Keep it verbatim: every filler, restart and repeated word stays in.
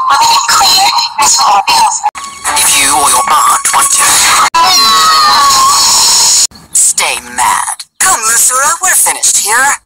If you or your aunt want to stay mad, come, Lusura, we're finished here.